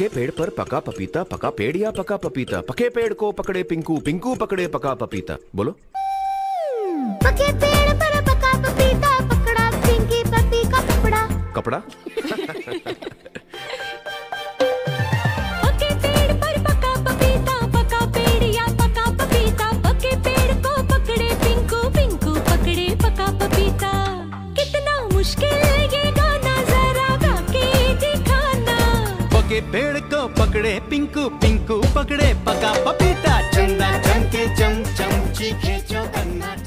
पके पेड़ पर पका पपीता, पका पेड़ या पका पपीता, पके पेड़ को पकड़े पिंकू, पिंकू पकड़े पका पपीता। बोलो। पके पेड़ पर पका पपीता, पकड़ा पिंकी पपी का कपड़ा। कपड़ा। पके पेड़ पर पका पपीता, पका पेड़ या पका पपीता, पके पेड़ को पकड़े पिंकू, पिंकू पकड़े पका पपीता। कितना मुश्किल ये गाना, जरा गा के दिखाना। पके पेड़ को पकड़े पिंकू, पिंकू पकड़े पका पपीता। चंदा चमके चम चम, चीखे चौकन्ना।